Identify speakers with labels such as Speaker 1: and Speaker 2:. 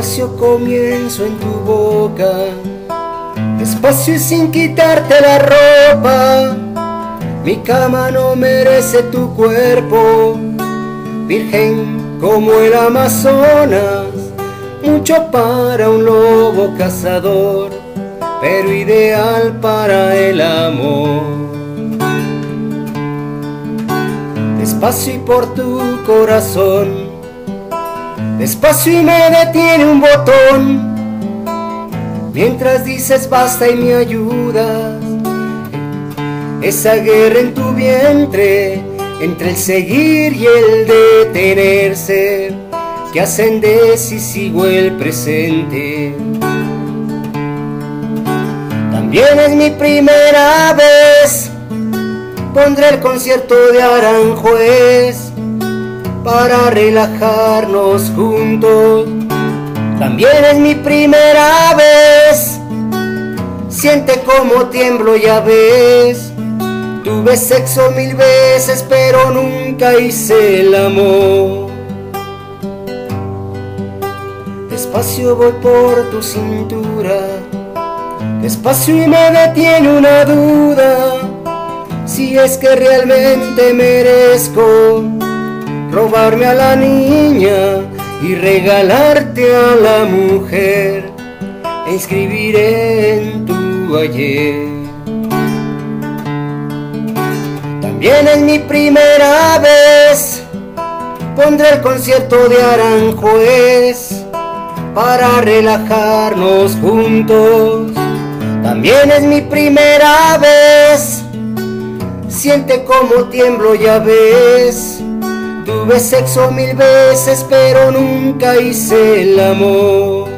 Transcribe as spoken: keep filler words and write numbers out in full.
Speaker 1: Despacio comienzo en tu boca, despacio y sin quitarte la ropa. Mi cama no merece tu cuerpo, virgen como el Amazonas, mucho para un lobo cazador, pero ideal para el amor. Despacio y por tu corazón, despacio y me detiene un botón, mientras dices basta y me ayudas. Esa guerra en tu vientre, entre el seguir y el detenerse, que hacen decisivo el presente. También es mi primera vez, pondré el concierto de Aranjuez para relajarnos juntos. También es mi primera vez, siente como tiemblo, ya ves. Tuve sexo mil veces, pero nunca hice el amor. Despacio voy por tu cintura, despacio y me detiene una duda, si es que realmente merezco robarme a la niña y regalarte a la mujer, e inscribiré en tu ayer. También es mi primera vez, pondré el concierto de Aranjuez para relajarnos juntos. También es mi primera vez, siente como tiemblo, ya ves. Tuve sexo mil veces, pero nunca hice el amor.